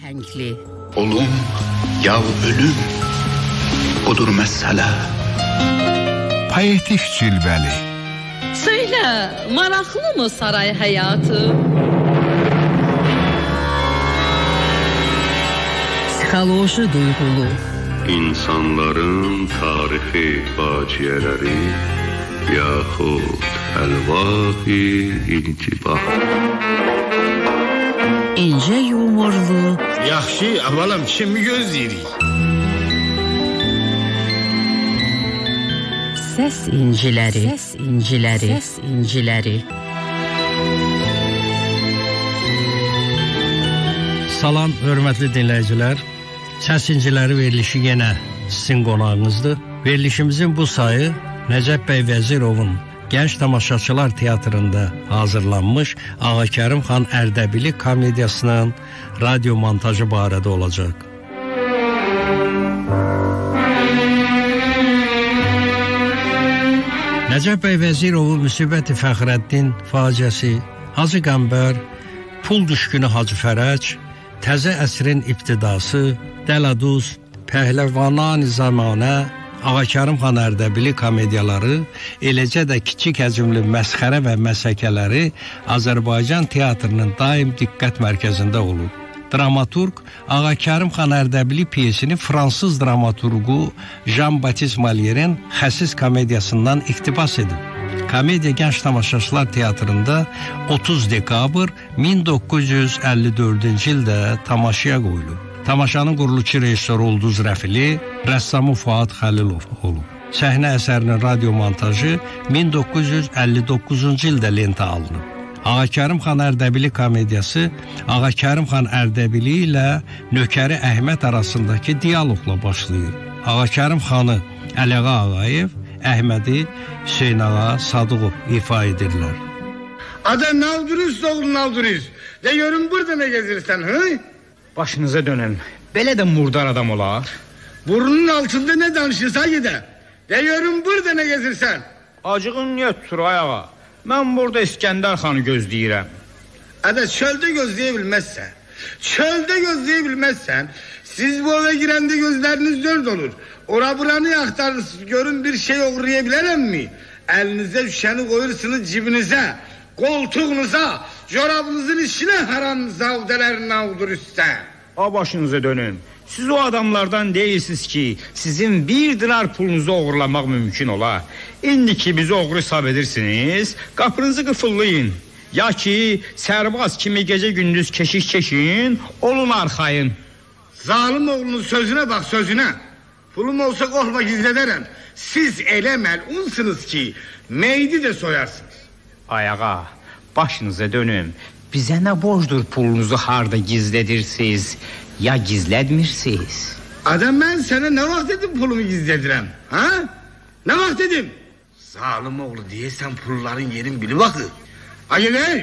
ahəngli. Olum ya ölüm odur məsələ. Poetik cilvəli. Söylə, maraqlı mı saray həyatı? Psixoloji duyğulu. İnsanların tarixi faciələri yaxud əlvahi intibah. İncə yumorlu. Yaxşı, avalam kimi gözləyirik? Səs inciləri. Səs inciləri. Səs inciləri. Salam, hörmətli dinləyicilər. Səs inciləri verilişi yenə sizin qonağınızdır. Verilişimizin bu sayı Nəcəf bəy Vəzirovun Gənc Tamaşaçılar Teatrında hazırlanmış Ağakərim xan Ərdəbili komediyasının radio montajı barədə olacaq. Nəcəf bəy Vəzirovun Müsibət-i Fəxrəddin faciəsi, Hacı Qəmbər, Pul düşkünü Hacı Fərəc, Təzə əsrin ibtidası, Dəladuz, Pəhləvanani Zamanə, Ağakərim xan Ərdəbili komediyaları, eləcə də kiçik həcmli məsxərə və məsəkələri Azərbaycan teatrının daim diqqət mərkəzində olub. Dramaturq Ağakərim xan Ərdəbili piyesini fransız dramaturqu Jean-Baptiste Malierin Xəsis komediyasından iqtibas edib. Komediya Gənc Tamaşaçılar Teatrında 30 dekabr 1954-cü ildə tamaşaya qoyulub. Tamaşanın qurulucu rejissoru Ulduz Rəfili, rəssamı Fuad Xəlilov olub. Səhnə əsərinin radio montajı 1959-cu ildə lentə alınıb. Ağakərim xan Ərdəbili komediyası Ağakərim xan Ərdəbili ilə nökəri Əhməd arasındakı diyaloqla başlayır. Ağakərim xanı Əliağa Ağayev, Əhmədi Hüseyn Ağa Sadıqov ifa edirlər. Ada navduruz oğlum navduruz. De görün burada ne gezirsən hı? Başınıza dönün. Belə də murdar adam olar. Burnunun altında ne danışırsa gide. De görün burada ne gezirsən? Acığın niyə tutur ayağa? Mən burada İskəndər xanı gözləyirəm. Ada çölde gözleyebilmezsen. Çölde gözleyebilmezsen. Siz bu eve girende gözleriniz dört olur. Ora buranı aktarırsınız. Görün bir şey uğrayabilelim mi? Elinize düşeni koyursunuz cibinize. Koltuğunuza, çorabınızın içine haranınıza, avdelerine avdur üstte. A başınıza dönün. Siz o adamlardan değilsiniz ki sizin 1 dinar pulunuzu uğurlamak mümkün ola. İndi ki bizi uğur hesab edirsiniz, kapınızı qıfıllayın. Ya ki sərbaz kimi gece gündüz keşiş çeşin, olun arxayın. Zalim oğlunun sözüne bak sözüne. Pulum olsa korkma gizlederim. Siz elə məlunsunuz ki meydi de soyarsınız. Ayağa, başınıza dönün. Bize ne borçdur pulunuzu harda gizledirsiniz ya gizledmirsiniz? Adam ben sana ne vaxt dedim pulumu gizledirem? Ha? Ne vaxt dedim? Zalim oğlu diyesen pulların yerin bili bakı. Hayır ey!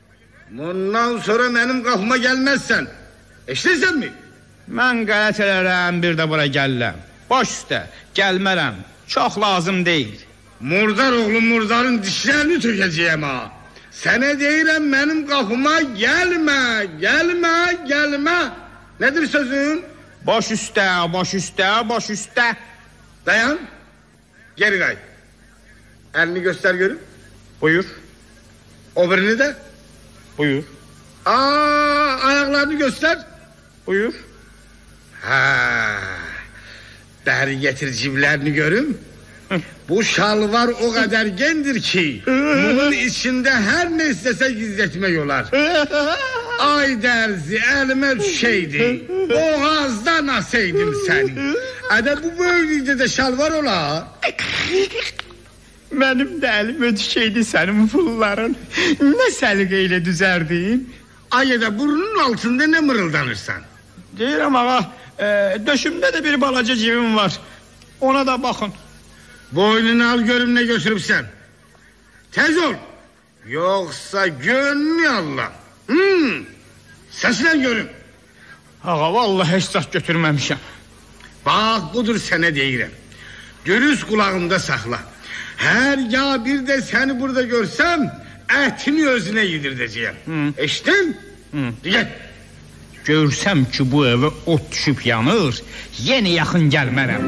Bundan sonra benim kapıma gelmezsen. Eşlersen mi? Mən qələt elərəm, bir də bura gəlirəm. Baş üstə, gəlmərəm. Çox lazım deyil. Murdar oğlum murdarın dişlerini tökeceğim ha. Sana deyirəm benim kapıma gelme, gelme, gelme. Nedir sözün? Baş üstə, baş üstə, baş üstə. Dayan. Geri kay. Elini göster görün. Buyur. O birini de. Buyur. Ayaklarını göster. Buyur. Ha. Beri getir ciblerini görün. Bu şalvar o kadar gendir ki bunun içinde her ne istese gizletme yolar. Ay derzi elime düşeydi. Boğazdan asaydım seni. Ada bu bölgede de şalvar ola. Benim de elime düşeydi senin pulların. Ne səliqeyle düzerdin? Ay da burnunun altında ne mırıldanırsan? Deyirəm ağa, döşümdə də bir balaca cibim var. Ona da baxın. Boynunu al görüm ne götürüpsen. Tez ol. Yoksa gönlü Allah. Sesle görüm. Ağa vallahi heç zat götürməmişəm. Bak budur sana deyirəm. Dürüst kulağımda sakla. Her ya bir de seni burada görsem etini özüne yedirdeceğim. Eşittin? Gel. Görsəm ki bu evə ot düşüb yanır, yenə yaxın gəlmərəm.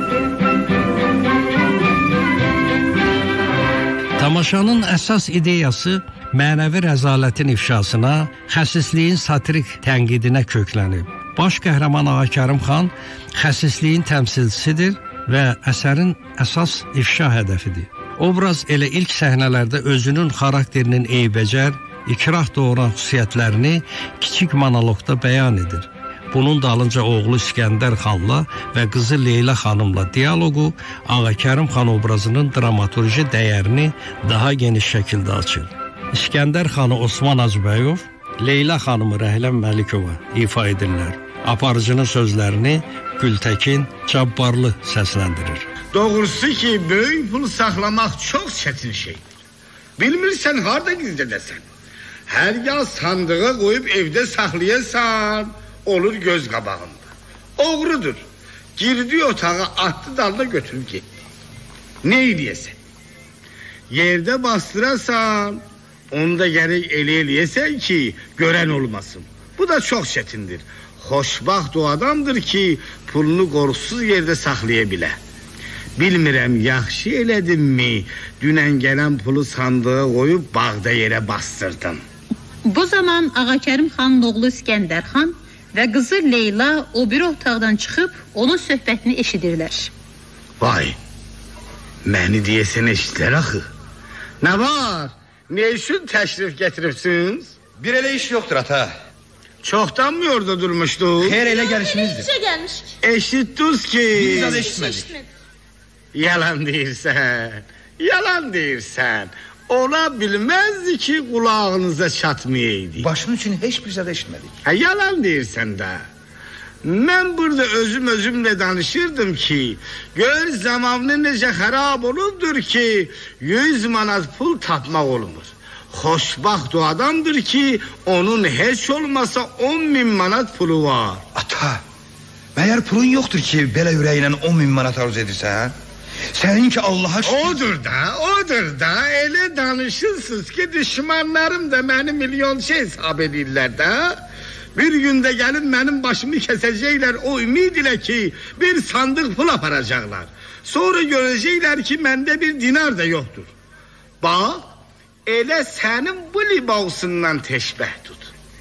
Tamaşanın əsas ideyası mənəvi rəzalətin ifşasına, xəsisliyin satirik tənqidinə köklənib. Baş qəhrəman Ağa Kərim xan xəsisliyin təmsilçisidir və əsərin əsas ifşa hədəfidir. Obraz elə ilk səhnələrdə özünün xarakterinin eybəcər, ikrah doğuran xüsusiyyətlərini kiçik monoloqda bəyan edir. Bunun dalınca oğlu İskəndər xanla və qızı Leyla xanımla dialoqu Ağa Kərim xan obrazının dramaturji dəyərini daha geniş şəkildə açır. İskəndər xanı Osman Hacıbəyov, Leyla xanımı Rəhləm Məlikova ifa edirlər. Aparıcının sözlərini Gültəkin Cabbarlı səsləndirir. Doğrusu ki, böyük pul saxlamaq çox çətin şeydir. Bilmirsən harda gizlədəsən. Hər yaz sandığa qoyub evdə saxlayasan, olur göz qabağında. Oğrudur. Girdi otağa, atdı dalda götürüb getdi. Ne eləyəsən? Yerdə bastırasan, onu da gərək eləyəsən ki, görən olmasın. Bu da çox çətindir. Xoşbaxt o adamdır ki, pulunu qorxusuz yerdə saxlaya bilər. Bilmirəm, yaxşı elədim mi, dünən gələn pulu sandığa qoyub bağda yerə bastırdım. Bu zaman Ağa Kərim xanın oğlu İskəndər xan və qızı Leyla o bir otaqdan çıxıb onun söhbətini eşidirlər. Vay, məni deyəsən eşitlər axı. Nə var? Ne üçün təşrif gətiribsiniz? Bir elə iş yoxdur ata. Çoxdan mı orada durmuşduq? Xeyr, elə gəlişimizdir. Bizə gəlmişik. Eşitdiniz ki... Biz adı eşitmədik. Yalan deyirsən. Yalan deyirsən. Ola bilməzdi ki qulağınıza çatmayaydı. Başın üçün heç bir zədə eşitmədik. Yalan deyirsən də. Mən burada özümlə danışırdım ki, gör zamanı necə xarab olubdur ki, 100 manat pul tapmaq olmur. Xoşbaxt o adamdır ki, onun heç olmasa 10.000 manat pulu var. Ata, məyər pulun yoxdur ki, belə ürəyinə 10.000 manat arzu edirsən? Sənin ki Allah'a şükür... Odur da, elə danışırsınız ki, düşmanlarım da məni milyonçu hesab edirlər də. Bir gündə gəlib mənim başımı kəsəcəklər, o ümid ilə ki, bir sandıq pul aparacaqlar. Sonra görəcəklər ki, məndə bir dinar da yoxdur. Bax, elə sənin bu libasından təşbəh tut.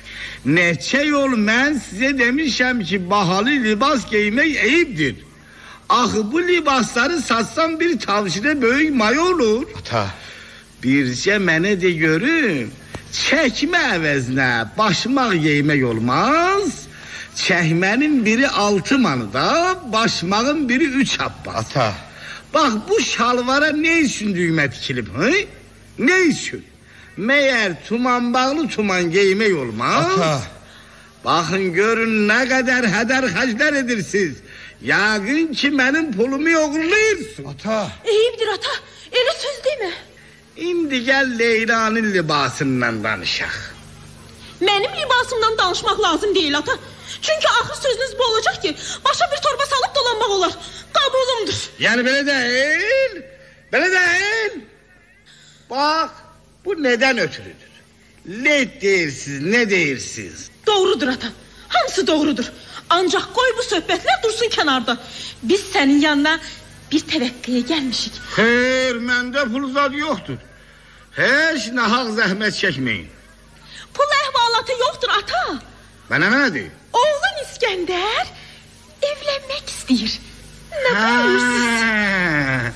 Neçə yol mən sizə demişəm ki, bahalı libas giymək eyibdir. Axı bu libasları satsam bir tavşirə böyük may olur. Ata, bircə mənə de görüm, çəkmə əvəzinə başmaq geymək olmaz. Çəkmənin biri 6 manada, başmağın biri 3 abbas. Ata, bax bu şalvara ne üçün düymə tikilib, hı? Ne üçün? Məyər tuman bağlı tuman geymək olmaz? Ata, baxın görün nə qədər hədər xərclər edirsiniz. Yəqin ki mənim pulumu yoğurlayırsın. Ata, Eyibdir ata, elə söz deyilmi? İndi gəl Leyla'nın libasından danışaq. Mənim libasımdan danışmaq lazım deyil ata. Çünki axır sözünüz bu olacaq ki, başa bir torba salıb dolanmaq olar. Qabulumdur. Yəni belə deyil. Belə deyil. Bax, bu nədən ötürüdür? Ne deyirsiniz, ne deyirsiniz? Doğrudur ata, hamısı doğrudur. Ancaq qoy bu söhbətlər dursun kənarda. Biz sənin yanına bir təvəqqəyə gəlmişik. Xeyr, məndə pul zad yoxdur. Heç nahaq zəhmət çəkməyin. Pul əhvalatı yoxdur ata. Mənə nədir? Oğlun İskəndər evlənmək istəyir. Nə buyurursunuz?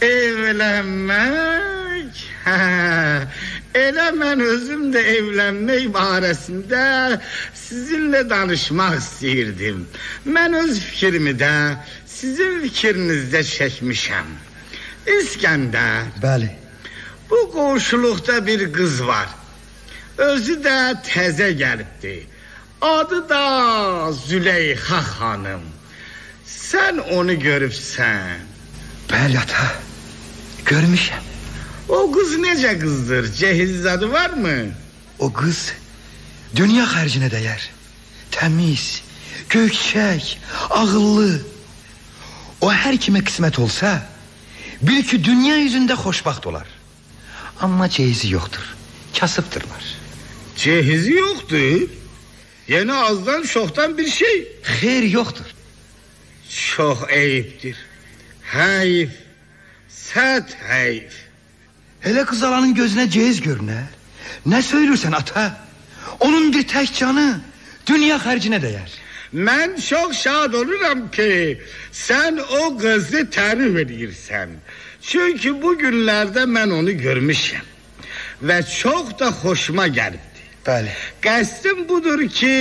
Evlənmək? Elə mən özüm də evlənmək barəsində sizinlə danışmaq istəyirdim. Mən öz fikrimi də sizin fikrinizdə çəkmişəm. İskəndər, bəli. bu qonşuluqda bir qız var. Özü də təzə gəlibdi. Adı da Züleyxa xanım. Sən onu görübsən. Bəli ata, görmüşəm. O qız necə qızdır? Cehizzadı var mı? O qız dünya xərcinə dəyər. Təmiz, gökçək, ağıllı. O hər kimə qismət olsa, bil ki dünya yüzündə xoşbaxt olar. Amma cehizi yoxdur, kasıbdırlar. Cehizi yoxdur? Yeni azdan çoxdan bir şey. Xeyr yoxdur. Çox eyibdir. Heyif. Sət heyif. Hele kız alanın gözüne ceyiz görüner. Ne söylürsen ata? Onun bir tek canı dünya xərcinə dəyər. Mən çox şad oluram ki sen o kızı tərif edirsən. Çünkü bu günlerde mən onu görmüşəm. Ve çok da hoşuma geldi. Bəli. Qəsdim budur ki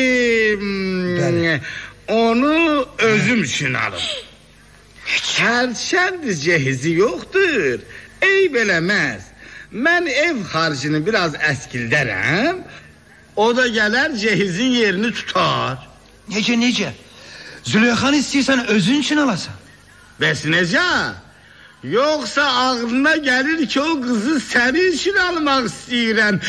onu özüm için alım. Hərçənd cehizi yoktur. Eyb eləməz. Mən ev harcını biraz əskildərəm. O da gələr cehizin yerini tutar. Necə? Züleyxanı istəyirsən özün için alasan. Bəs necə? Yoksa ağlına gelir ki o kızı senin için almak istəyirəm.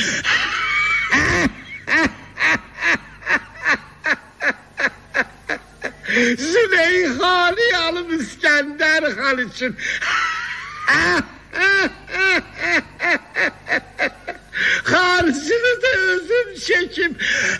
Züleyxanı alım İskender Han için. Harcını da özüm çekim.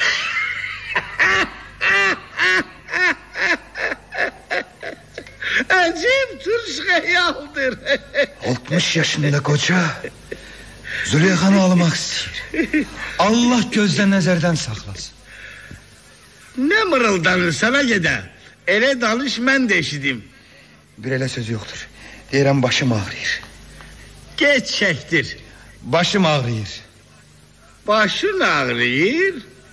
Acayip turş hayaldır. 60 yaşında koca Züleyxanı almak istəyir. Allah gözden nəzərdən saxlasın. Ne mırıldanır sana gede? Ele danış mən de eşidim. Bir elə söz yoktur. Deyirəm başım ağrıyır. Geç çektir. Başım ağrıyır. Başın ağrıyır.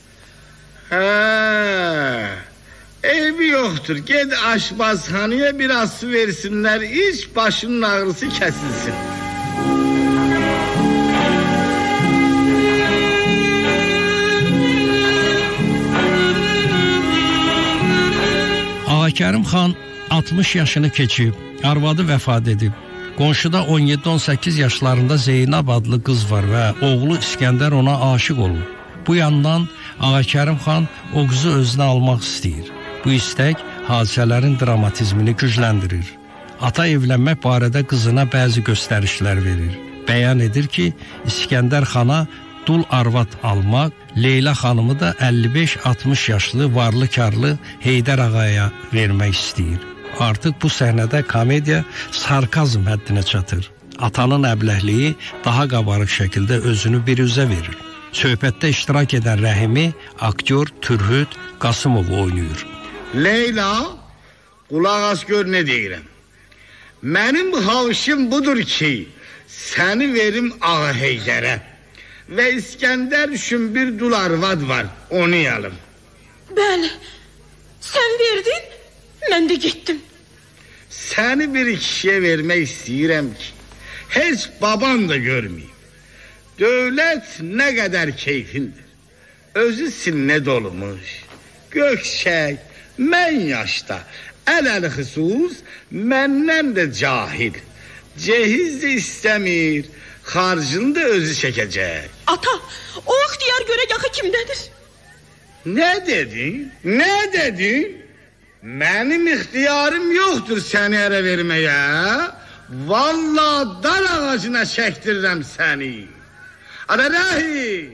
Ha. Eybi yoktur. Ged aşpazhaneye biraz su versinler. İç başının ağrısı kesilsin. Ağakərim xan 60 yaşını keçib, arvadı vəfat edib. Qonşuda 17-18 yaşlarında Zeynab adlı qız var və oğlu İskəndər ona aşık olur. Bu yandan Ağakərim xan o qızı özünə almaq istəyir. Bu istək hadisələrin dramatizmini gücləndirir. Ata evlənmək barədə qızına bəzi göstərişlər verir. Bəyan edir ki, İskəndər xana dul arvad almaq, Leyla xanımı da 55-60 yaşlı varlı-karlı Heydər ağaya vermək istəyir. Artıq bu səhnədə komediya sarkazm həddinə çatır. Atanın əbləhliyi daha qabarıq şəkildə özünü bir üzə verir. Söhbətdə iştirak edən Rəhimi aktyor Türhüt Qasımov oynayır. Leyla, qulaq as gör ne deyirəm. Mənim havşim budur ki, səni verim Ağa Heydərə. Ve İskender üçün bir dul arvad var, onu alım. Bəli, sen verdin, mən də getdim. Səni bir kişiyə vermək istəyirəm ki, heç baban da görməyim. Dövlət nə qədər keyfindir. Özü sinne dolmuş, gökçək, mən yaşda, əl-əli xüsus, məndən də cahil. Cehiz də istəmir, harcını da özü çəkəcək. Ata, o ixtiyar görək axı kimdədir? Ne dedin? Ne dedin? Mənim ixtiyarım yoxdur səni ərə verməyə. Vallahi dar ağacına çəkdirirəm səni. Ada Rəhim!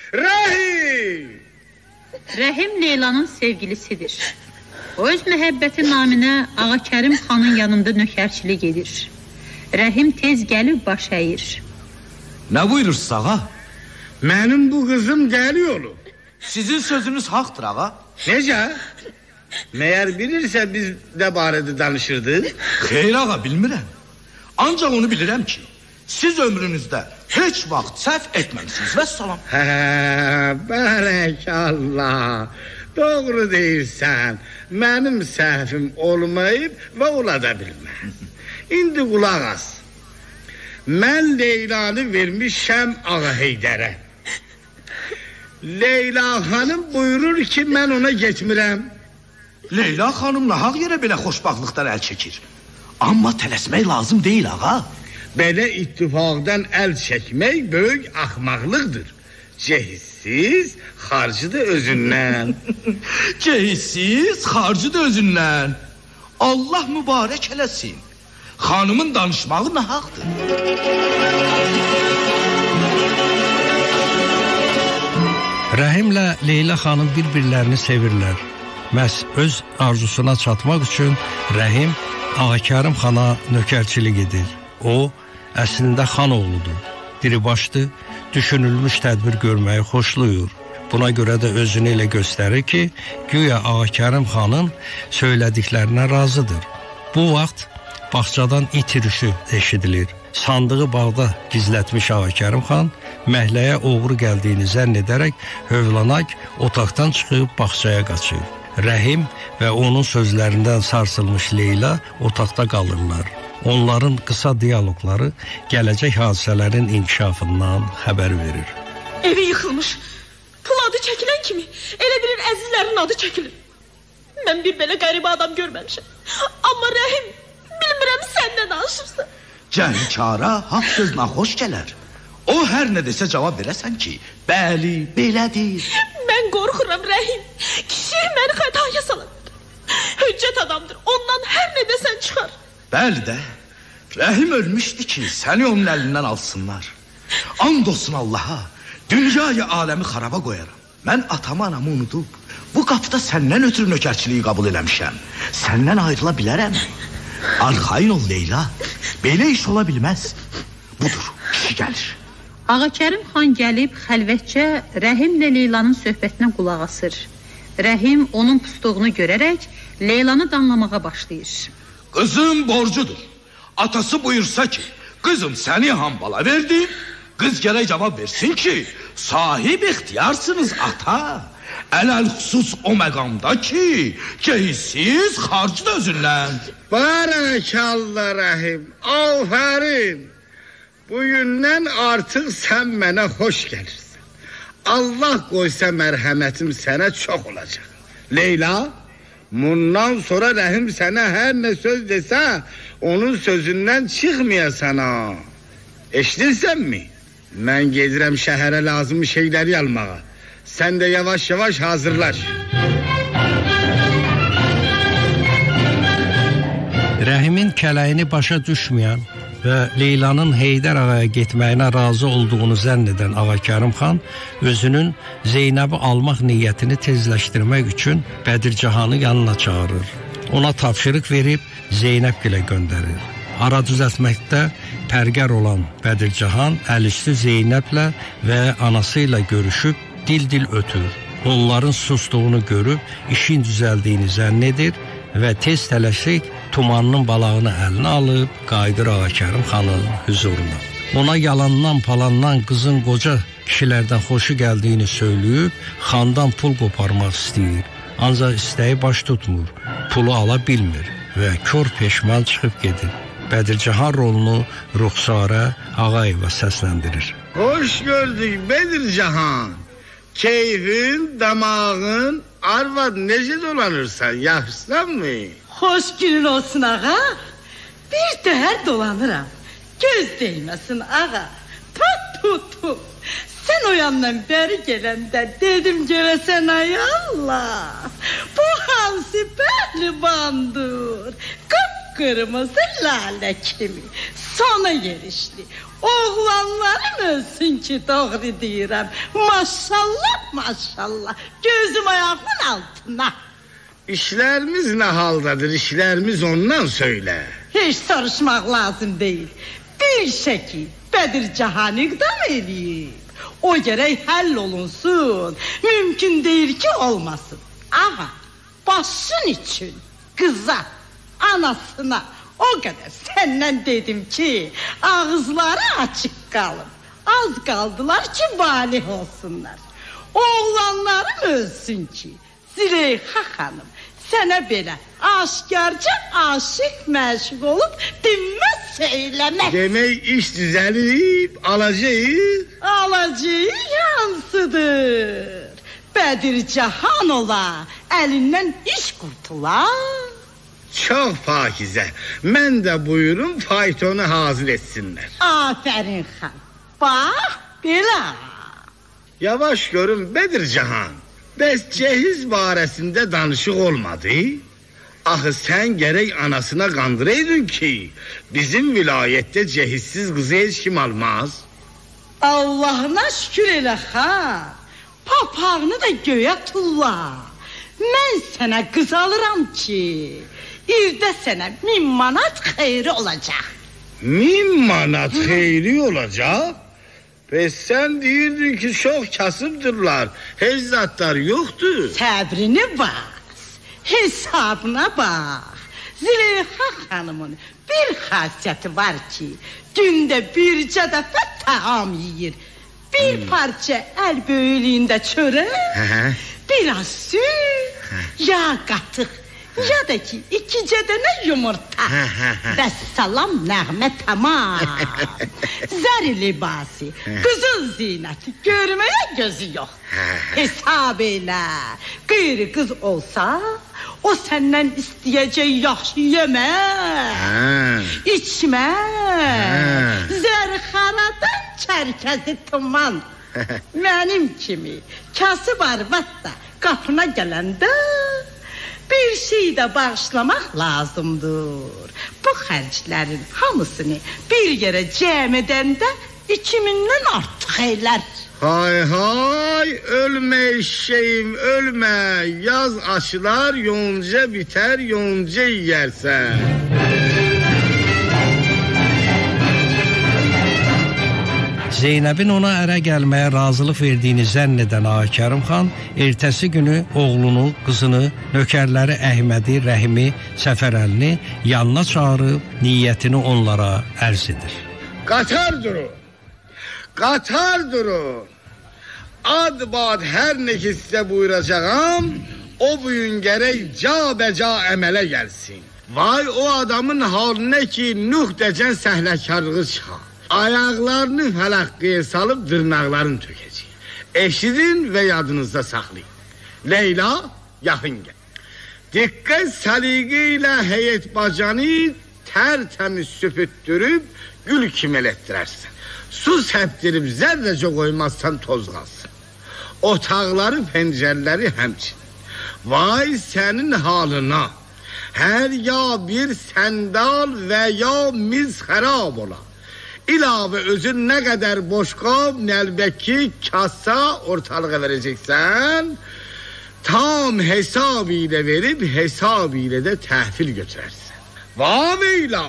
Rəhim! Rəhim Leylanın sevgilisidir. O öz məhəbbəti naminə Ağakərim xanın yanında nökərçilik edir. Rəhim tez gəlib baş əyir. Ne buyurursunuz ağa? Mənim bu qızım dəli olur. Sizin sözünüz haktır ağa. Necə? Meğer bilirsə biz də barədə danışırdıq. Xeyr ağa, bilmirəm. Ancaq onu bilirəm ki, siz ömrünüzdə heç vaxt səhv etməmisiniz. Vəssalam. Bərəkallah. Doğru deyirsən. Mənim səhvim olmayıb və ola da bilməz. İndi qulaq as. Mən Leylanı vermişəm Ağa Heydərə. Leyla xanım buyurur ki, mən ona getmirəm. Leyla xanım nahaq yerə belə xoşbaxtlıqdan əl çəkir. Amma tələsmək lazım deyil ağa. Belə ittifaqdan əl çəkmək böyük axmaqlıqdır. Cehizsiz, xarcı da özündən. Cehizsiz, xarcı da özündən. Allah mübarək eləsin. Xanımın danışmağı nahaqdır. Rəhimlə Leyla xanım bir-birlərini sevirlər. Məhz öz arzusuna çatmaq üçün Rəhim Ağakərim xana nökərçilik edir. O, əslində xan oğludur. Diribaşdır, düşünülmüş tədbir görməyi xoşlayır. Buna görə də özünü elə göstərir ki, güya Ağakərim xanın söylədiklərinə razıdır. Bu vaxt bağçadan it ürüşü eşidilir. Sandığı bağda gizlətmiş Ağakərim xan məhləyə oğru gəldiyini zənn edərək hövlanak otaqdan çıxıb bağçaya qaçır. Rəhim və onun sözlərindən sarsılmış Leyla otaqda qalırlar. Onların qısa diyaloqları gələcək hadisələrin inkişafından xəbər verir. Evi yıxılmış. Pul adı çəkilən kimi elə bilir əzizlərin adı çəkilir. Mən bir belə qəribə adam görməmişəm. Amma Rəhim, bilmirəm sən nə danışırsan. Cənkara haqq sözünə xoş gələr. O hər nə desə cavab verəsən ki, bəli, belədir. Mən qorxuram Rəhim. Kişi məni xətaya salar. Hüccət adamdır. Ondan hər nə desən çıxar. Bəli də, Rəhim ölmüşdü ki, səni onun əlindən alsınlar. And olsun Allaha, dünyayı aləmi xaraba qoyaram. Mən atamı anamı unudub, bu qapıda səndən ötürü nökərçiliyi qəbul eləmişəm. Səndən ayrıla bilərəm. Arxayın ol Leyla, belə iş ola bilməz. Budur, kişi gəlir. Ağakərim xan gəlib xəlvətcə Rəhimlə Leylanın söhbətinə qulaq asır. Rəhim onun pustuğunu görərək Leylanı danlamağa başlayır. Qızım borcudur. Atası buyursa ki, qızım səni hambala verdim. Qız gərək cavab versin ki, sahib ixtiyarsınız ata. Ələl-xüsus o məqamda ki, keysiz xarc da özündən. Barakallah Rəhim, afərin. Bugündən artıq sən mənə xoş gəlirsən. Allah qoysa mərhəmətim sənə çox olacaq. Leyla, bundan sonra Rəhim sənə hər nə söz desə, onun sözündən çıxmayasan ha. Eşidirsənmi? Mən gedirəm şəhərə lazım şeyləri almağa. Sən də yavaş-yavaş hazırlaş. Rəhimin kələyini başa düşməyən və Leylanın Heydər ağaya getməyinə razı olduğunu zənn edən Ağakərim xan özünün Zeynəbi almaq niyyətini tezləşdirmək üçün Bədircahanı yanına çağırır. Ona tapşırıq verib Zeynəbgilə göndərir. Ara düzəltməkdə pərgər olan Bədircahan əlüstü Zeynəblə və anası ilə görüşüb dil-dil ötür. Onların sustuğunu görüb işin düzəldiyini zənn edir və tez tələşik tumanının balağını əlinə alıb qayıdır Ağakərim xanın huzuruna. Ona yalandan palandan qızın qoca kişilərdən xoşu gəldiyini söyləyib xandan pul qoparmaq istəyir. Ancaq istəyi baş tutmur, pulu ala bilmir və kör peşman çıxıb gedir. Bədircahan rolunu Ruxsarə Ağayeva səsləndirir. Hoş gördük Bədircahan. Keyfin, damağın, arvad necə dolanırsan, yaxşısan mı? Hoş günün olsun ağa. Bir dəhər dolanıram. Göz değməsin ağa. Tut. Sen o yandan beri gələndə dedim görəsən ay Allah. Bu hamsi pəhlivandır. Qıpqırmızı lalə kimi. Sona yerişli. Oğlanlarım ölsün ki doğru deyirəm. Maşallah. Gözüm ayağımın altına. İşlərimiz nə haldadır, işlərimiz ondan söylə. Heç soruşmaq lazım deyil. Bir şəkil Bədircahan iqdam edib. O gərək həll olunsun. Mümkün deyil ki olmasın. Ağa, başın üçün qıza, anasına o qədər səndən dedim ki, ağızları açıq qalıb. Az qaldılar ki valih olsunlar. Oğlanlarım ölsün ki, Züleyxa xanım sənə belə aşkarca aşıq məşq olub dinməz söyləmək. Demək iş düzəlib, alacaq. Alacaq yansıdır. Bədircahan ola, əlindən iş qurtular. Çox pakizə. Mən də buyurum faytonu hazır etsinlər. Afərin xan. Bax, belə. Yavaş görün Bədircahan. Bəs cehiz barəsində danışıq olmadı? Axı sən gərək anasına qandıraydın ki, bizim vilayətdə cehizsiz qızı heç kim almaz. Allahına şükür elə xan. papağını da göğe tulla. Mən sənə qız alıram ki, ildə sənə 1000 manat xeyri olacaq. 1000 manat xeyri olacaq? Bəs sən deyirdin ki, çox kasıbdırlar, heç zatlar yoxdur. Səbrini bas, hesabına bax. Züleyxa xanımın bir xasiyyəti var ki, gündə bircə dəfə təam yeyir. Bir parça əl böyüklüyündə çörək, biraz süt, yağ qatıq, ya da ki 2 dənə yumurta. Və salam nəğmə tamam. Zəri libası, qızıl zinəti görməyə gözü yox. Hesab elə, qeyri qız olsa, o səndən istəyəcək yaxşı yemək, içmək, zərxaradan çərkəzi tuman. Mənim kimi kasıb arvad da qapına gələndə bir şey də bağışlamaq lazımdır. Bu xərclərin hamısını bir yerə cəm edəndə 2000-dən artıq eylər. Hay hay, ölmə eşeğim, ölmə. Yaz aşılar, yonca biter, yonca yiyərsən. Zeynəbin ona ərə gəlməyə razılıq verdiyini zənn edən Ağakərim xan ertəsi günü oğlunu, qızını, nökərləri Əhmədi, Rəhimi, Səfərəlini yanına çağırıb niyyətini onlara ərz edir. Qatar durun, qatar durun. Ad bad hər nə ki sizə buyuracağam, o bugün gərək cabəca əmələ gəlsin. Vay o adamın haline ki Nuh dəcən səhləkarlığı çıxar. Ayaqlarını fələqqəyə salıb dırnaqlarını tökəcək. Eşidin və yadınızda saxlayın. Leyla, yaxın gəl. Diqqət səliqə ilə heyət bacanı tərtəmiz süpüttürüb gül kimi elətdirərsən. Su səpdirib zərrəcə qoymazsan toz qalsın. Otaqları, pəncərləri həmçin. Vay sənin halına. Hər ya bir səndal və ya miz xərab ola. İlavə özün nə qədər boş qab, nəlbəki, kasa ortalığa verəcəksən, tam hesab ilə verib, hesab ilə də təhvil götürərsən. Vaveyla,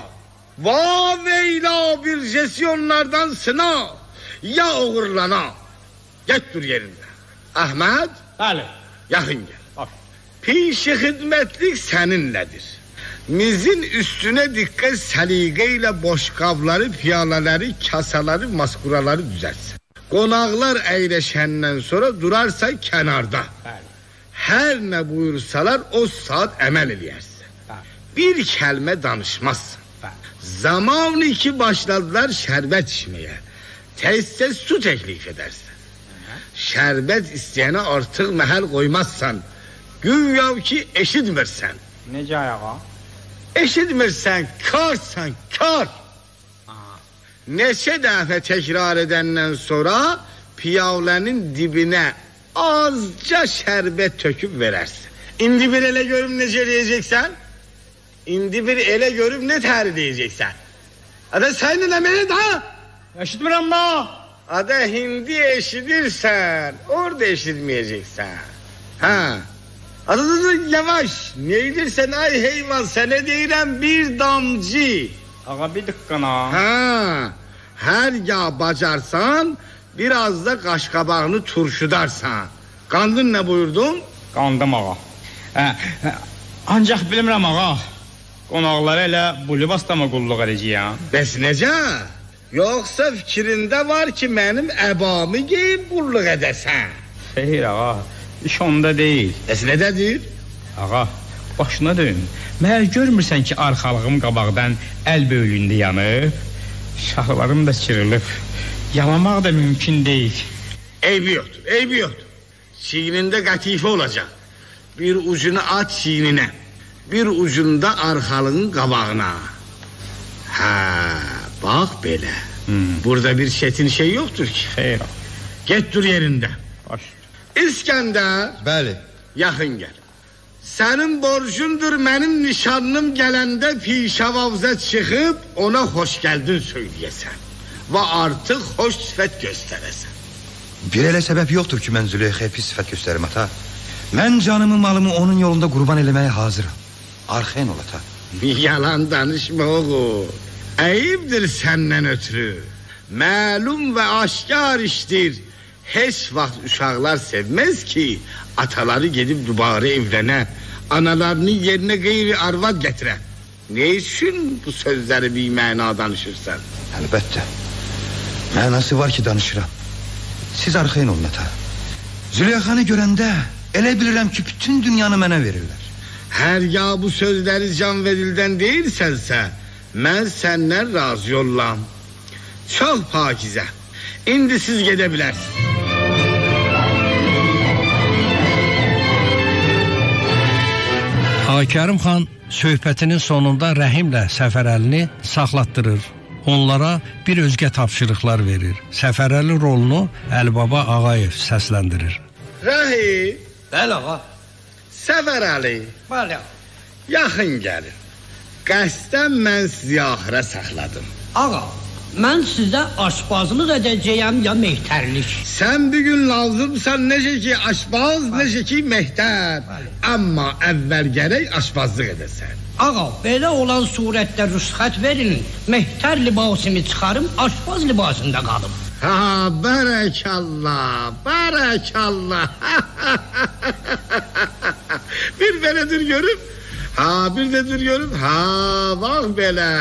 vaveyla bir jesyonlardan sınav, ya uğurlana. Get dur yerində. Əhməd, bəli, yaxın gəl. Pişi xidmətlik səninlədir. Mizin üstüne dikkat səliqə boş qabları, piyalaları, kasaları, maskuraları düzəlsin. Qonaqlar əyləşəndən sonra durarsan kənarda. Hər nə buyursalar o saat əməl eləyərsən. Bir kəlmə danışmazsın. Zamanı ki başladılar şərbət içməyə. Tez-tez su təklif edərsən. Şərbət istəyənə artıq məhəl qoymazsan. Güya ki eşitmirsən. Necə ayağa? Eşitmirsən, karsan, kar. Neçə dəfə təkrar edəndən sonra piyavlənin dibinə azca şərbət töküb verərsən. İndi bir elə görüm necə eləyəcəksən? İndi bir elə görüm nə təriləyəcəksən? Adə sənin əməli də? Eşitmirəm da. Adə hindi eşidirsən, orada eşitməyəcəksən. Ha. Adı yavaş, neydirsən ay heyvan, sənə deyirəm bir damcı. Ağa bir dıqqana. Ha, hər ya bacarsan, biraz da qaşqabağını turşudarsan. Qandın nə buyurdun? Qandım ağa. Ancaq bilmirəm ağa, qonaqlara elə bu libasda mı qulluq edəcəyəm? Bəs necə? Yoxsa fikrində var ki, mənim əbamı geyib qulluq edəsən? Xeyr ağa. İş onda deyil. Bəs nədədir? Ağa, başına dön. Məhər görmürsən ki, arxalığım qabaqdan əl böyüyündə yanıb, şahlarım da çırılıb. Yalamaq da mümkün deyil. Eybi yoxdur, eybi yoxdur. Çiynində qətifə olacaq. Bir ucunu at çiyninə, bir ucunda arxalığın qabağına. Hə, bax belə. Burada bir çetin şey yoxdur ki. Xeyr. Get dur yerində. Baş. İskəndər. Bəli. Yaxın gəl. Sənin borcundur mənim nişanlım gələndə pişavavuza çıxıb ona xoş gəldin söyləyəsən. Və artıq xoş sifət göstərəsən. Bir elə səbəb yoxdur ki, mən Züleyxəyə pis sifət göstərim, ata. Mən canımı, malımı onun yolunda qurban eləməyə hazıram. Arxain ol, ata. Yalan danışma oğul. Eyibdir səndən ötürü. Məlum və aşkar işdir. Heç vaxt uşaqlar sevməz ki, ataları gedib dubarı evlənə, analarını yerinə qeyri arvad gətirə. Ne üçün bu sözləri bir məna danışırsan? Əlbəttə. Mənası var ki, danışıram. Siz arxain olun, ata. Züleyxanı görəndə elə bilirəm ki, bütün dünyanı mənə verirlər. Hər ya bu sözləri can və dildən deyilsənsə, mən səndən razı yollam. Çox pakizə. İndi siz gedə bilərsiniz. Ağa Kərim xan söhbətinin sonunda Rəhimlə Səfərəlini saxlatdırır. Onlara bir özgə tapşırıqlar verir. Səfərəli rolunu Əlibaba Ağayev səsləndirir. Rəhim. Bəli ağa. Səfərəli. Bəli. Yaxın gəlin. Qəsdən mən sizi axıra saxladım. Ağa, mən sizə aşbazlıq edəcəyəm ya mehtərlik. Sən bugün lazımsan necə ki aşbaz, necə ki mehtər. Amma əvvəl gərək aşbazlıq edəsən. Ağa, belə olan surətdə rüsxət verin, mehtər libasımı çıxarım, aşbaz libasında qalım. Ha, bərəkallah, bərəkallah. Bir belədir görüb. Ha, bir dedir görüb. Ha, bax belə.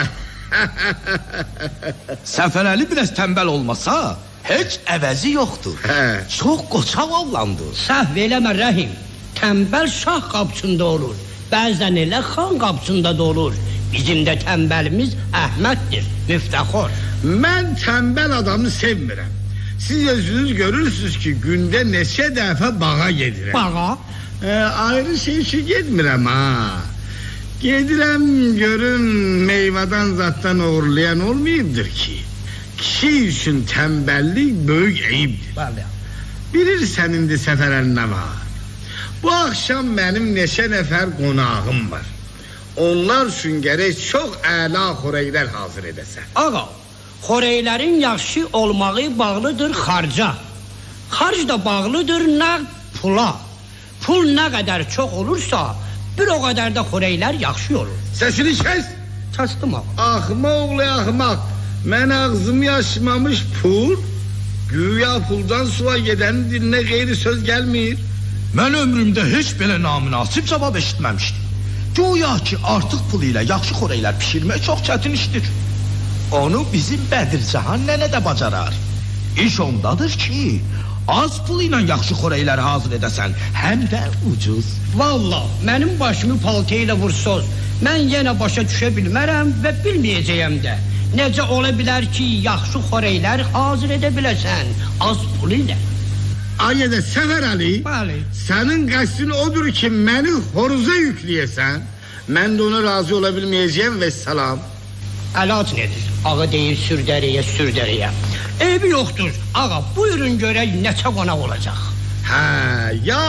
Səfərəli biraz tənbəl olmasa, heç əvəzi yoxdur. Çox qoçaq oğlandır. Səhv eləmə Rəhim. Tənbəl şah qapısında olur. Bəzən elə xan qapısında da olur. Bizim də tənbəlimiz Əhməddir, müftəxor. Mən tənbəl adamı sevmirəm. Siz özünüz görürsünüz ki, gündə neçə dəfə bağa gedirəm. Bağa? Ayrı şey üçün getmirəm ha. Gedirəm görüm meyvadan zatdan uğurlayan olmayıbdır ki. Kişi üçün tənbəllik böyük eyibdir. Bəli. Bilirsən indi Səfərəli nə var? Bu axşam mənim neçə nəfər qonağım var. Onlar üçün gərək çox əla xoreylər hazır edəsən. Ağa, xoreylərin yaxşı olmağı bağlıdır xarca. Xarc da bağlıdır nəqd pula. Pul nə qədər çox olursa, bir o qədər də xoreylər yaxşı olur. Səsini kəs. Kəsdim ağa. Axmaq oğlu axmaq. Mən ağzımı açmamış pul, güya puldan suya gedənin dilinə qeyri söz gəlmir. Mən ömrümdə heç belə namünasib cavab eşitməmişdim. Güya ki artıq pul ilə yaxşı xoreylər pişirmək çox çətin işdir. Onu bizim Bədircahan nənə də bacarar. İş ondadır ki, az pul ilə yaxşı xoreylər hazır edəsən, həm də ucuz. Vallahi, mənim başımı paltı ilə vursuz, mən yenə başa düşə bilmərəm və bilməyəcəyəm də. Necə ola bilər ki, yaxşı xoreylər hazır edə biləsən, az pul ilə. Ayədə Səfərəli, sənin qəsdin odur ki, məni xoruza yükləyəsən. Mən də ona razı ola bilməyəcəyəm və salam. Əlac nedir? Ağa deyir sürdəriyə. Eybi yoxdur. Ağa, buyurun görək neçə qonaq olacaq. Hə, ya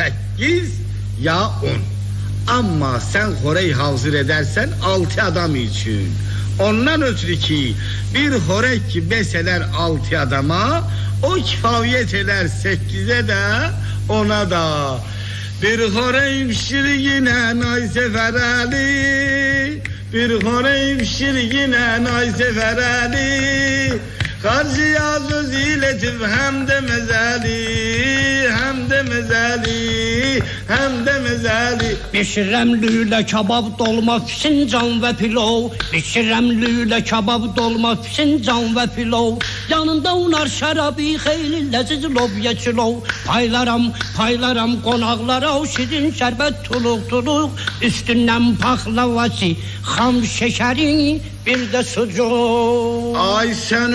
8, ya 10. Amma sən xorey hazır edərsən 6 adam üçün. Ondan ötürü ki, bir xorək ki besələr 6 adama, o kifayət elər 8'e də, ona da. Bir xorey pişirginə nay Səfərəli, bir xorey pişirginə nay Səfərəli, xarcı yazız iletib həm də məzəli, həm də məzəli, həm də məzəli. Bişirəm lülə kabab dolma fincan və pilov, bişirəm lülə kabab dolma fincan və pilov, yanında unar şərabı xeyli ləziz lobya çilov, paylaram qonaqlara o şirin şərbət tuluq, üstündən paxlavası, xam şəkərin, bir də sucuq. Ay sən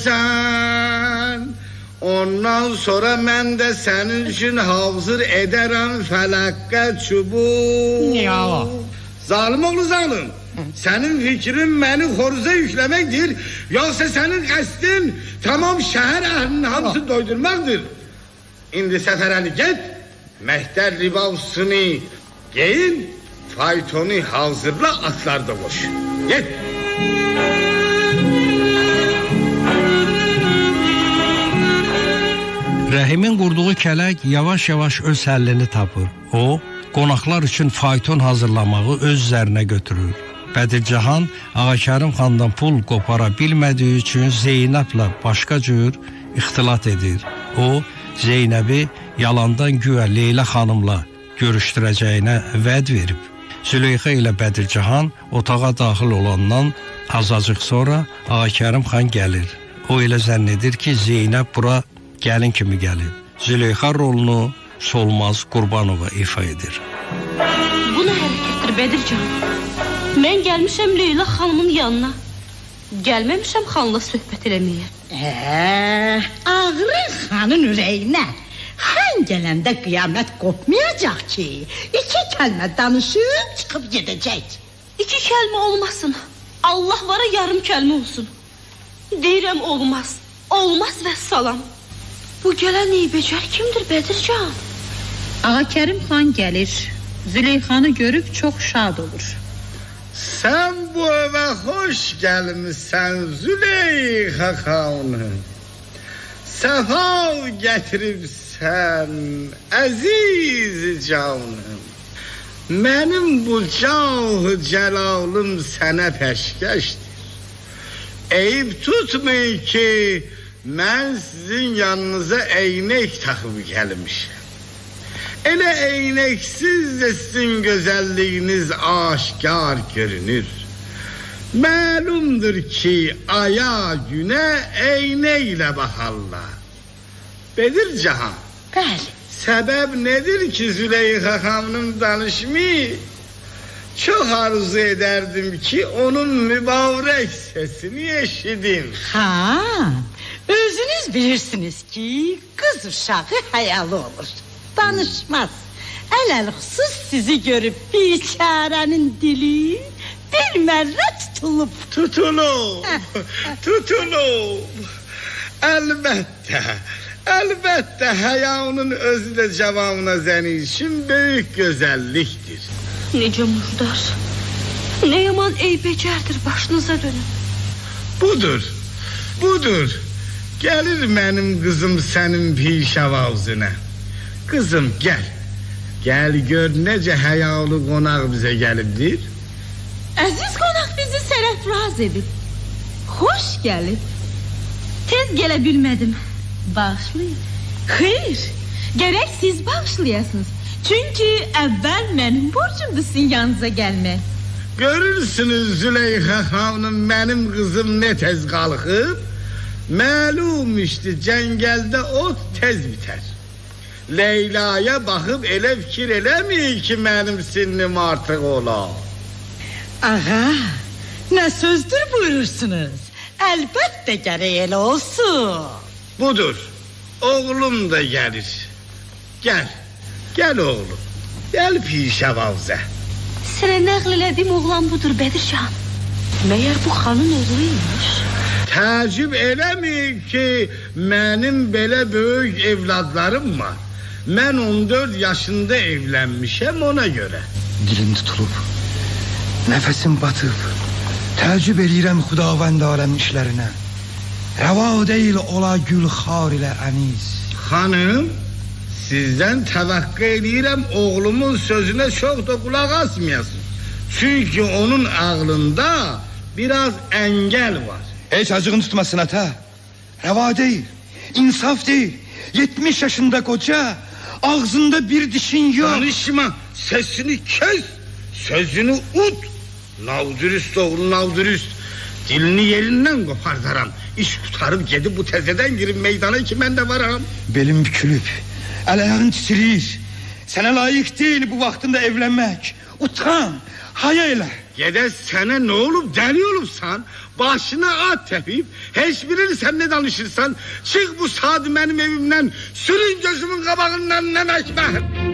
öləsən, ondan sonra mən də sənin üçün hazır edərəm fələqqə çubuq. Ya. Zalim oğlu zalim, sənin fikrin məni xoruza yükləməkdir, yoxsa sənin qəsdin tamam şəhər əhlinin hamısını doydurmaqdır. İndi Səfərəli get, məhtər libasını geyin, faytonu hazırla, atlar da boş. Get. Rəhimin qurduğu kələk yavaş-yavaş öz həllini tapır. O, qonaqlar üçün fayton hazırlamağı öz üzərinə götürür. Bədircahan Ağakərim xandan pul qopara bilmədiyi üçün Zeynəblə başqa cür ixtilat edir. O, Zeynəbi yalandan güya Leyla xanımla görüşdürəcəyinə vəd verib. Züleyxa ilə Bədircahan otağa daxil olandan azacıq sonra Ağakərim xan gəlir. O elə zənn edir ki, Zeynəb bura gəlin kimi gəlib. Züleyxa rolunu Solmaz Qurbanova ifa edir. Bu nə hərəkətdir Bədircan? Mən gəlmişəm Leyla xanımın yanına. Gəlməmişəm xanla söhbət eləməyə. Ağrı xanın ürəyinə. Xan gələndə qiyamət qopmayacaq ki. 2 kəlmə danışıb çıxıb gedəcək. 2 kəlmə olmasın. Allah vara yarım kəlmə olsun. Deyirəm olmaz. Olmaz və salam. Bu gələn eybəcər kimdir Bədircan? Ağakərim xan gəlir. Züleyxanı görüb çox şad olur. Sən bu evə xoş gəlmişsən Züleyxa xanım. Səfa gətiribsən əziz canım. Mənim bu cah-ı cəlalım sənə peşkəşdir. Eyib tutmayın ki, mən sizin yanınıza eynək taxıb gəlmişəm. Elə eyneksiz de sizin gözəlliyiniz aşkar görünür. Məlumdur ki, aya günə eynəklə baxarlar. Bədircahan, bəli. Səbəb nedir ki, Züleyxa xanım danışmır? Çox arzu ederdim ki, onun mübarək sesini eşidim. Ha, özünüz bilirsiniz ki, kız uşağı hayalı olur. Danışmaz. Ələlxüsus sizi görüb biçarənin dili bir mərrə tutulub. Tutulub. Əlbəttə həyanın özü də cavabına zəni üçün böyük gözəllikdir. Necə murdar, nə yaman eybəcərdir başınıza dönün. Budur. Gəlir mənim qızım sənin pişavazına. Kızım gel gör necə həyalı qonaq bizə gəlibdir. Əziz qonaq bizi sərəfraz edib. Xoş gəlib. Tez gələ bilmədim. Bağışlayın. Xeyr, gərək siz bağışlayasınız. Çünki əvvəl mənim borcumdur sizin yanınıza gəlmək. Görürsünüz Züleyxa xanım, mənim qızım ne tez qalxıb. Məlum işdi, cəngəldə ot tez bitər. Leyla'ya baxıb elə fikir eləməyin ki, mənim sinnim artıq ola. Ağa, nə sözdür buyurursunuz? Əlbəttə gərək elə olsun. Budur, oğlum da gəlir. Gəl oğlum, gəl pişavazə. Sənə nəql elədiyim oğlan budur Bədircan. Məyər bu xanın oğluymuş? Təəccüb eləməyin ki, mənim belə böyük evladlarım var. Mən 14 yaşında evlənmişəm ona görə. Dilim tutulub, nəfəsim batıb. Təəccüb eləyirəm Xudavənd aləm işlərinə. Rəva deyil ola gülxar ilə əniz. Xanım, sizdən təvəqqə eləyirəm oğlumun sözünə çox da qulaq asmayasın. Çünki onun ağlında biraz əngəl var. Heç acığın tutmasın ata. Rəva deyil, insaf deyil. 70 yaşında koca, ağzında bir dişin yok. Danışma, sesini kes, sözünü ut. Navdürüst oğlu navdürüst. Dilini yerindən qopardaram. İş tutarıb gedib bu təzədən girib meydana ki mən də varam. Belim bükülüb, ələyağın titrir. Sənə layıq deyil bu vaxtında evlənmək. Utan, haya elə. Gedəz sənə nə olub, dəli olubsan. Başına at təpib, heç bilirsən ne danışırsan. Çıx bu saat mənim evimdən, sürün gözümün qabağından nəməkmə.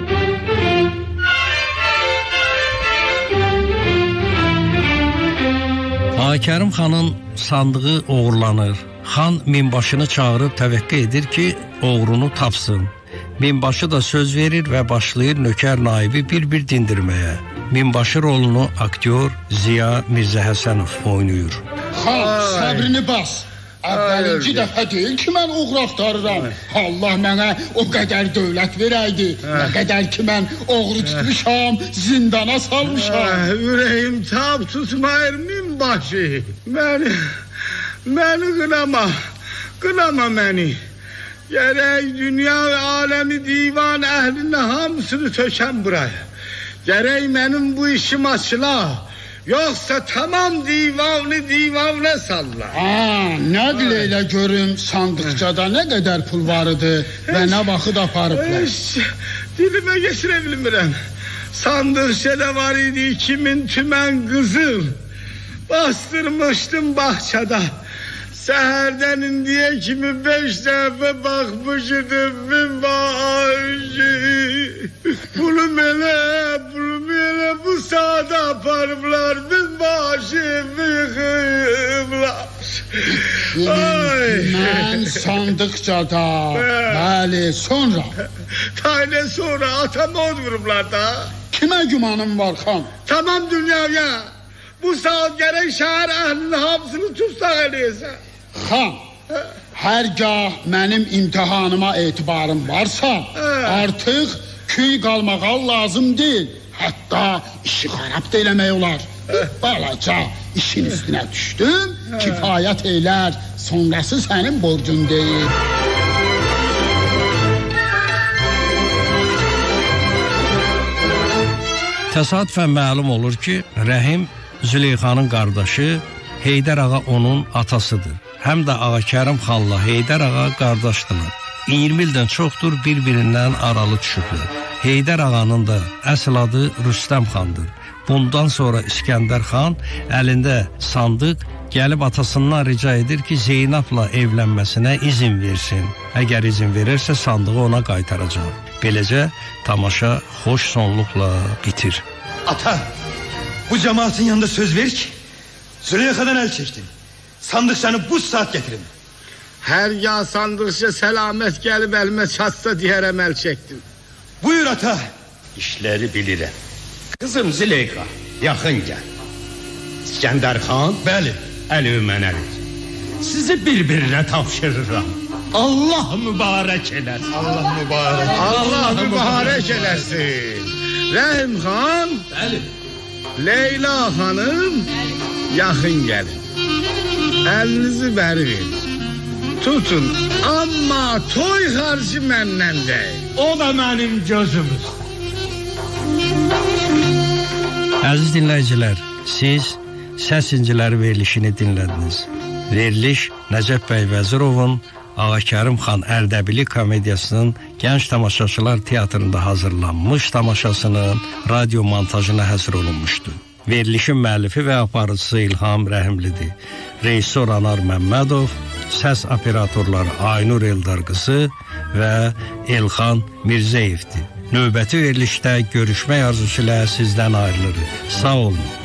Ağakərim xanın sandığı oğurlanır. Xan minbaşını çağırıb təvəqqə edir ki, oğrunu tapsın. Minbaşı da söz verir və başlayır nökər naibi bir dindirməyə. Minbaşı rolunu aktyor Ziya Mirzə Həsənov oynayır. Xan, səbrini bas. Əvvəlinci dəfə deyil ki, mən uğur axtarıram. Allah mənə o qədər dövlət verəydi. Nə qədər ki, mən oğru tutmuşam, zindana salmışam. Ürəyim tab tutmayır minbaşı. Məni qınama məni. Gərək dünya və aləmi divan əhlini hamısını tökən buraya. Gərək mənim bu işim açıla. Yoxsa tamam divanə sallar. Nəql elə görüm sandıqcada nə qədər pul var idi və nə vaxıd aparıblar. Dilimə geçirə bilmirəm. Sandıqçada var idi 2000 tümən qızıl. Bastırmışdım bahçada. Səhərdən indiyə kimi 5 dəfə baxmışdım minbaşı. Pulum elə bu saata aparıblar minbaşı yıxıblar. Mən sandıqcada, bəli, sonra. Taylə sonra atamı vurublar da. Kimə gümanım var xan? Tamam dünyaya. Bu saat gərək şəhər əhlinin hamısını tutsak eləyəsən. Xan, hərgah mənim imtihanıma etibarım varsa, artıq küy qalmağa lazım deyil. Hətta işi xarab da eləmək olar. Balaca işin üstünə düşdüm, kifayət eylər, sonrası sənin borcun deyil. Təsadüfən məlum olur ki, Rəhim Züleyxanın qardaşı, Heydər ağa onun atasıdır. Həm də Ağa Kərim xanla Heydər ağa qardaşdılar. 20 ildən çoxdur bir-birindən aralı düşüblər. Heydər ağanın da əsl adı Rüstəm xandır. Bundan sonra İskəndər xan əlində sandıq gəlib atasından rica edir ki, Zeynabla evlənməsinə izin versin. Əgər izin verirsə sandığı ona qaytaracaq. Beləcə tamaşa xoş sonluqla bitir. Ata, bu cemaatin yanında söz ver ki Züleyxadan el çektim. Sandıkçanı bu saat getirin. Hərgah sandıqça selamet gəlib əlimə çatsa deyərəm əl çəkdim. Buyur ata. İşləri bilirəm. Kızım Züleyxa, yaxın gəl. İskəndər xan, bəli, əli mənəlik. Sizi bir-birinə tapşırıram. Allah mübarək eləsin. Allah mübarək eləsin. Rəhim xan, bəli. Leyla xanım, yaxın gəlin. Əlinizi bəri verin. Tutun, amma toy xarcı məndən deyil. O da mənim gözümüz. Əziz dinləyicilər, siz Səs İnciləri verilişini dinlədiniz. Veriliş Nəcəf bəy Vəzirovun Ağa Kərim xan Ərdəbili komediyasının Gənc Tamaşaçılar Teatrında hazırlanmış tamaşasının radio montajına həsr olunmuşdu. Verilişin müəllifi və aparıcısı İlham Rəhimlidir. Rejissor Anar Məmmədov, səs operatorları Aynur Eldar qızı və Elxan Mirzəyevdir. Növbəti verilişdə görüşmək arzusu ilə sizdən ayrılırıq. Sağ olun.